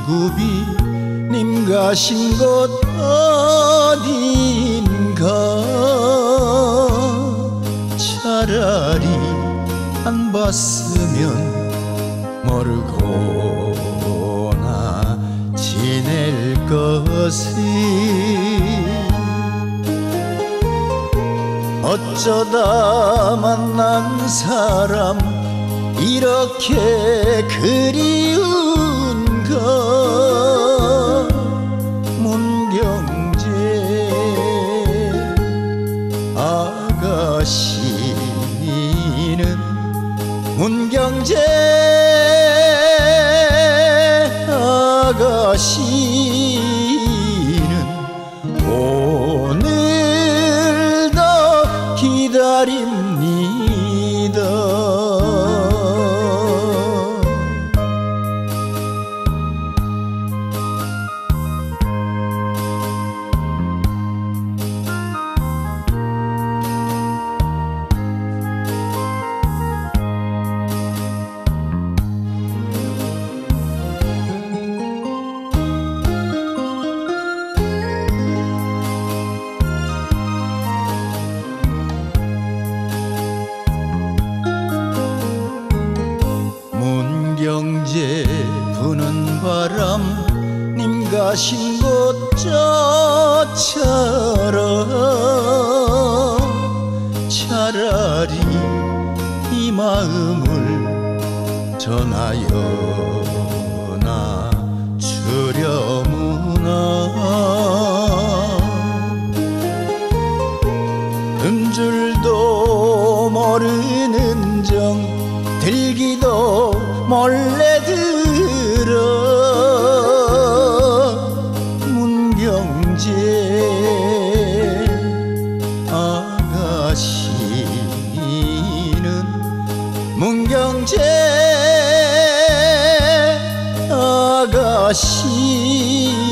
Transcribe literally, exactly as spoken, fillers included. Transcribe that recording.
비구비 님 가신 곳 어딘가. 차라리 안 봤으면 모르고나 지낼 것을. 어쩌다 만난 사람 이렇게 그리운가. 문경재 아가씨는 문경재 아가씨는 오늘도 기다립니다. 문경재 부는 바람 님 가신 곳 저처럼. 차라리 이 마음을 전하여나 주려무나. 음줄도 모르는 정 들기도 몰래 들어. 문경재 아가씨는 문경재 아가씨